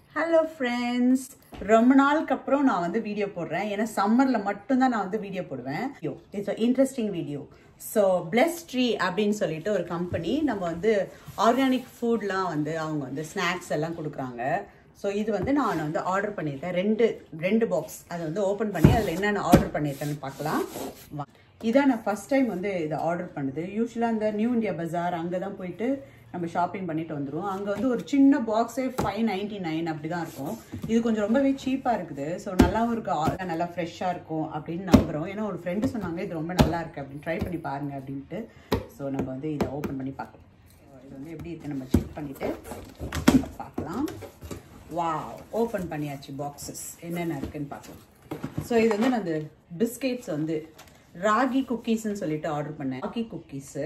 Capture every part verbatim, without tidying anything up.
Hello friends, ரொம்ப நாளுக்கு அப்புறம் நான் வந்து வீடியோ போடுறேன். ஏன்னா சம்மர்ல மட்டும் தான் நான் வந்து வீடியோ போடுவேன். It's an interesting video. So Blessed Tree அப்படினு சொல்லிட்டு ஒரு கம்பெனி நம்ம வந்து ஆர்கானிக் ஃபுட்லாம் வந்து அவங்க வந்து ஸ்நாக்ஸ் எல்லாம் கொடுக்குறாங்க. ஸோ இது வந்து நான் வந்து ஆர்டர் பண்ணியிருக்கேன். ரெண்டு ரெண்டு பாக்ஸ் அதை வந்து ஓப்பன் பண்ணி அதில் என்னென்ன ஆர்டர் பண்ணியிருக்கேன்னு பார்க்கலாம். இதான் நான் ஃபர்ஸ்ட் டைம் வந்து இதை ஆர்டர் பண்ணுது. யூஸ்வலாக அந்த நியூ இந்தியா பஜார் அங்கே தான் போயிட்டு நம்ம ஷாப்பிங் பண்ணிட்டு வந்துடுவோம். அங்கே வந்து ஒரு சின்ன பாக்ஸே ஃபைவ் நைன்டி நைன் அப்படி தான் இருக்கும். இது கொஞ்சம் ரொம்பவே சீப்பாக இருக்குது. ஸோ நல்லாவும் இருக்குது, நல்லா ஃப்ரெஷ்ஷாக இருக்கும் அப்படின்னு நம்புகிறோம். ஏன்னா ஒரு ஃப்ரெண்டு சொன்னாங்க இது ரொம்ப நல்லா இருக்குது அப்படின்னு, ட்ரை பண்ணி பாருங்க அப்படின்ட்டு. ஸோ நம்ம வந்து இதை ஓப்பன் பண்ணி பார்க்கலாம். இது வந்து எப்படி இருக்குது நம்ம செக் பண்ணிவிட்டு பார்க்கலாம். வாவ், ஓப்பன் பண்ணியாச்சு பாக்ஸஸ், என்னென்ன இருக்குன்னு பார்க்கலாம். ஸோ இது வந்து நான் இந்த பிஸ்கெட்ஸ் வந்து ராகி குக்கீஸ்ன்னு சொல்லிட்டு ஆர்டர் பண்ணேன். ராகி குக்கீஸு.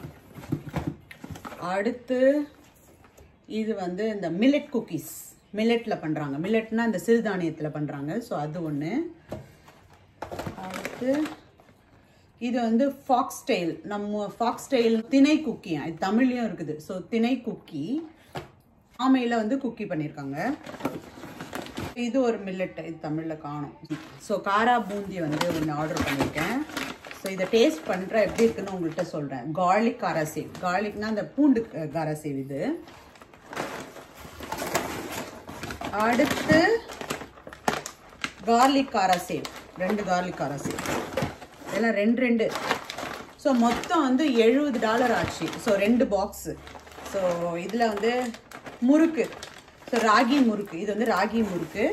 அடுத்து இது வந்து இந்த மில்லட் குக்கீஸ், மில்லட்டில் பண்ணுறாங்க. மில்லட்னா இந்த சிறுதானியத்தில் பண்ணுறாங்க. ஸோ அது ஒன்று. அடுத்து இது வந்து ஃபாக்ஸ் டெயில், நம்ம ஃபாக்ஸ் டெயில் திணை குக்கி, இது தமிழ்லையும் இருக்குது. ஸோ திணை குக்கி ஆமையில் வந்து குக்கி பண்ணியிருக்காங்க. இது ஒரு மில்லட், இது தமிழில் காணும். ஸோ காரா பூந்தி வந்து ஒன்று ஆர்டர் பண்ணியிருக்கேன். ஸோ இதை டேஸ்ட் பண்ணுற எப்படி இருக்குன்னு உங்கள்கிட்ட சொல்கிறேன். கார்லிக் காராசேவ், கார்லிக்னா அந்த பூண்டு காராசேவ் இது. அடுத்து கார்லிக் காராசேவ், ரெண்டு கார்லிக் காராசேவ், இதெல்லாம் ரெண்டு ரெண்டு. ஸோ மொத்தம் வந்து எழுபது டாலர் ஆச்சு. ஸோ ரெண்டு பாக்ஸு. ஸோ இதில் வந்து முறுக்கு, ஸோ ராகி முறுக்கு, இது வந்து ராகி முறுக்கு.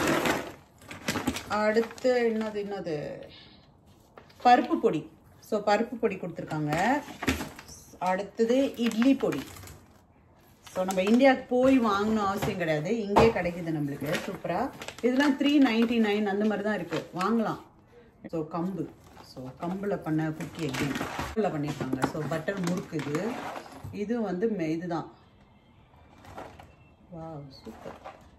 அடுத்து என்னது என்னது பருப்பு பொடி. ஸோ பருப்பு பொடி கொடுத்துருக்காங்க. அடுத்தது இட்லி பொடி. ஸோ நம்ம இந்தியாவுக்கு போய் வாங்கணும் அவசியம் கிடையாது, இங்கே கிடைக்குது நம்மளுக்கு சூப்பராக. இதெல்லாம் த்ரீ நைன்டி நைன் அந்த மாதிரி தான் இருக்குது, வாங்கலாம். ஸோ கம்பு, ஸோ கம்பில் பண்ண குக்கி எக்ஸின் கம்பில் பண்ணியிருக்காங்க. ஸோ பட்டர் முறுக்கு இது. இது வந்து இதுதான். Wow, super.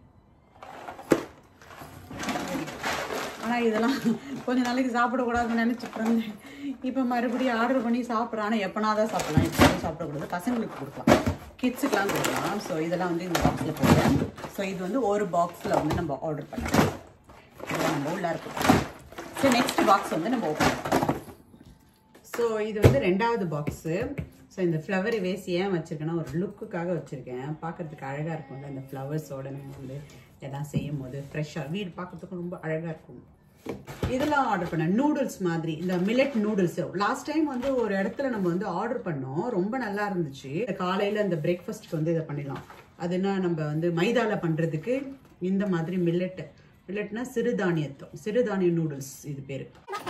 ஆனால் இதெல்லாம் கொஞ்ச நாளைக்கு சாப்பிடக்கூடாதுன்னு நினச்சிட்ருந்தேன். இப்போ மறுபடியும் ஆர்டர் பண்ணி சாப்பிட்றேன். ஆனால் எப்போனா தான் சாப்பிட்லாம், இப்போ சாப்பிடக்கூடாது. பசங்களுக்கு கொடுக்கலாம், கிட்ஸுக்கெலாம் கொடுக்கலாம். ஸோ இதெல்லாம் வந்து இந்த பாக்ஸில் போடுறேன். ஸோ இது வந்து ஒரு பாக்ஸில் வந்து நம்ம ஆர்டர் பண்ணலாம். இதெல்லாம் நம்ம உள்ளே இருக்கும். ஸோ நெக்ஸ்ட் பாக்ஸ் வந்து நம்ம ஓப்பன் பண்ணலாம். ஸோ இது வந்து ரெண்டாவது பாக்ஸு. ஸோ இந்த ஃப்ளவர் வேஸ் ஏன் வச்சுருக்கேன்னா ஒரு லுக்குக்காக வச்சுருக்கேன். பார்க்குறதுக்கு அழகாக இருக்கும்ல இந்த ஃப்ளவர்ஸோட நம்ம வந்து எல்லாம் செய்யும் போது ஃப்ரெஷ்ஷாக வீடு பார்க்குறதுக்கும் ரொம்ப அழகாக இருக்கும். இதெல்லாம் ஆர்டர் பண்ணேன், நூடுல்ஸ் மாதிரி, இந்த மில்லட் நூடுல்ஸ். லாஸ்ட் டைம் வந்து ஒரு இடத்துல நம்ம வந்து ஆர்டர் பண்ணோம், ரொம்ப நல்லா இருந்துச்சு. காலையில் இந்த பிரேக்ஃபாஸ்ட்டுக்கு வந்து இதை பண்ணிடலாம். அதுனா நம்ம வந்து மைதாவில் பண்ணுறதுக்கு இந்த மாதிரி மில்லட், மில்லட்னா சிறுதானியத்தோ, சிறுதானிய நூடுல்ஸ் இது பேர்.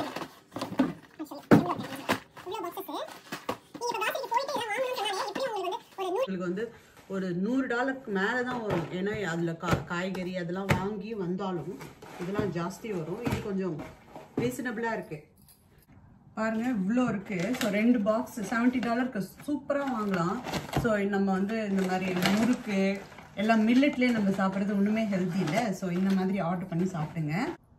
உங்களுக்கு வந்து ஒரு நூறு டாலருக்கு மேலே தான் வரும். ஏன்னா அதில் கா காய்கறி அதெல்லாம் வாங்கி வந்தாலும் இதெல்லாம் ஜாஸ்தி வரும். இது கொஞ்சம் ரீசனபிளாக இருக்குது. பாருங்கள் இவ்வளோ இருக்குது. ஸோ ரெண்டு பாக்ஸ் செவன்ட்டி டாலருக்கு சூப்பராக வாங்கலாம். ஸோ நம்ம வந்து இந்த மாதிரி முறுக்கு எல்லாம் மில்லட்லேயே நம்ம சாப்பிட்றது ஒன்றுமே ஹெல்த்தி இல்லை. ஸோ இந்த மாதிரி ஆர்டர் பண்ணி சாப்பிடுங்க.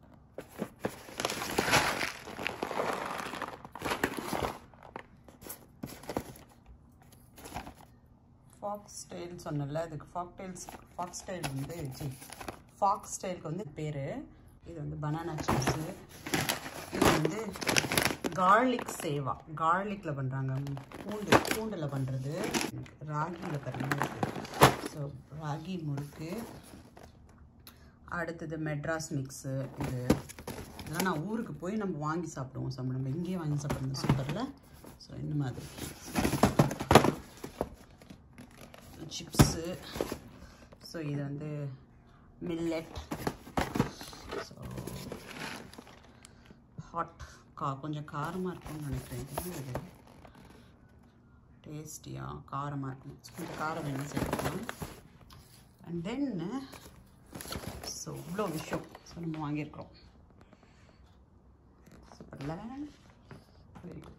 ஃபாக்ஸ் டெயில் சொன்னல, அதுக்கு ஃபாக் டெயில்ஸ் ஃபாக்ஸ் டெயில் வந்து ஜி ஃபாக்ஸ் டெயிலுக்கு வந்து பேர். இது வந்து பனானா சிப்ஸு. இது வந்து கார்லிக் சேவா, கார்லிக்கில் பண்ணுறாங்க, பூண்டு பூண்டில் பண்ணுறது. ராகியில் பண்ணுறது. ஸோ ராகி முறுக்கு. அடுத்தது மெட்ராஸ் மிக்ஸு. இது இதெல்லாம் நான் ஊருக்கு போய் நம்ம வாங்கி சாப்பிடுவோம். ஸோ நம்ம இங்கேயே வாங்கி சாப்பிட்றது சூப்பரில். ஸோ இந்த மாதிரி சிப்ஸு. ஸோ இது வந்து மில்லட். ஸோ ஹாட் கா கொஞ்சம் காரமாக இருக்கும்னு நினைக்கிறேன். இது டேஸ்டியாக காரமாக இருக்கும். கொஞ்சம் காரம் வேணும் சேர்த்துக்கலாம். அண்ட் தென் ஸோ இவ்வளோ விஷயம் ஸோ நம்ம வாங்கியிருக்கிறோம். சூப்பர்ல, வெரி குட்.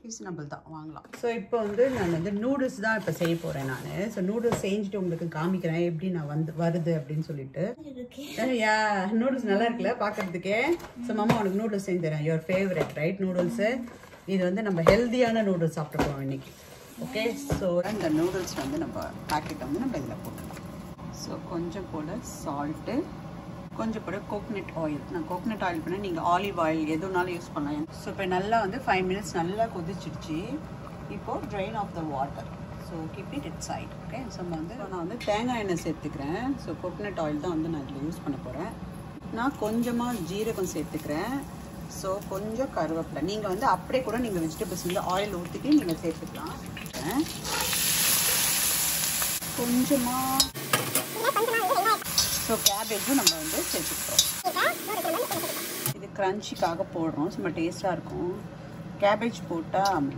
ரீசனபிள் தான், வாங்கலாம். ஸோ இப்போ வந்து நான் வந்து நூடுல்ஸ் தான் இப்போ செய்ய போகிறேன் நான். ஸோ நூடுல்ஸ் செஞ்சுட்டு உங்களுக்கு காமிக்கிறேன் எப்படி நான் வந்து வருது அப்படின்னு சொல்லிட்டு. யா நூடுல்ஸ் நல்லா இருக்குல்ல பார்க்கறதுக்கே. ஸோ மாமா உனக்கு நூடுல்ஸ் செஞ்சு தரேன், யுவர் ஃபேவரட் ரைட் நூடுல்ஸு. இது வந்து நம்ம ஹெல்த்தியான நூடுல்ஸ் சாப்பிட்டுருக்கோம் இன்னைக்கு. ஓகே, ஸோ இந்த நூடுல்ஸ் வந்து நம்ம பேக்கெட் வந்து நம்ம இதில் போட்டுக்கலாம். ஸோ கொஞ்சம் போல் சால்ட்டு, கொஞ்சம் போல் கோகனட் ஆயில். நான் கோகனட் ஆயில் பண்ணேன், நீங்கள் ஆலிவ் ஆயில் எதுனாலும் யூஸ் பண்ணலாம். ஸோ இப்போ நல்லா வந்து ஃபைவ் மினிட்ஸ் நல்லா கொதிச்சிடுச்சு. இப்போது drain off the water. So keep it it side. Okay, so நான் வந்து நான் வந்து தேங்காய் எண்ணெய் சேர்த்துக்கிறேன். ஸோ கோகனட் ஆயில் தான் வந்து நான் இதில் யூஸ் பண்ண போகிறேன். நான் கொஞ்சமாக ஜீரகம் சேர்த்துக்கிறேன். ஸோ கொஞ்சம் கருவேப்பிலை. நீங்கள் வந்து அப்படியே கூட நீங்கள் வெஜிடபிள்ஸ் வந்து ஆயில் ஊற்றிட்டு நீங்கள் சேர்த்துக்கலாம். கொஞ்சமாக ஸோ கேபேஜும் நம்ம வந்து சேர்த்துக்கிறோம். இது க்ரன்ச்சிக்காக போடுறோம், சும்மா டேஸ்ட்டாக இருக்கும். கேபேஜ் போட்டால்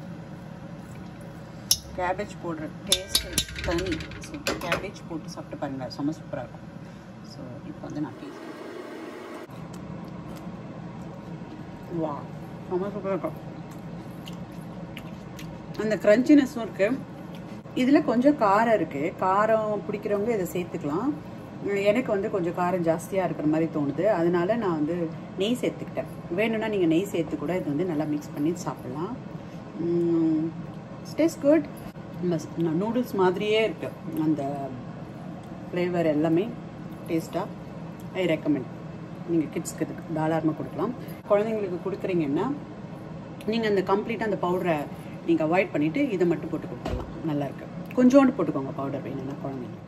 கேபேஜ் போடுற டேஸ்ட்டு தனி. ஸோ கேபேஜ் போட்டு சாப்பிட்டு பாருங்கள், செம்ம சூப்பராக இருக்கும். ஸோ இப்போ வந்து நான் டேஸ்ட் வா செம்ம சூப்பராக இருக்கும். அந்த க்ரன்ச்சினஸும் இருக்குது. இதில் கொஞ்சம் காரம் இருக்குது. காரம் பிடிக்கிறவங்க இதை சேர்த்துக்கலாம். எனக்கு வந்து கொஞ்சம் காரம் ஜாஸ்தியாக இருக்கிற மாதிரி தோணுது, அதனால நான் வந்து நெய் சேர்த்துக்கிட்டேன். வேணும்னா நீங்கள் நெய் சேர்த்து கூட இது வந்து நல்லா மிக்ஸ் பண்ணி சாப்பிட்லாம். Taste good. நூடுல்ஸ் மாதிரியே இருக்குது அந்த ஃப்ளேவர் எல்லாமே டேஸ்ட்டாக. I recommend. நீங்கள் கிட்ஸ்க்கு தாராளமாக கொடுக்கலாம். குழந்தைங்களுக்கு கொடுக்குறீங்கன்னா நீங்கள் அந்த கம்ப்ளீட்டாக அந்த பவுடரை நீங்கள் அவாய்ட் பண்ணிவிட்டு இதை மட்டும் போட்டு கொடுத்துடலாம். நல்லாயிருக்கு. கொஞ்சோண்டு போட்டுக்கோங்க பவுடர் வேணும்னா குழந்தைங்க.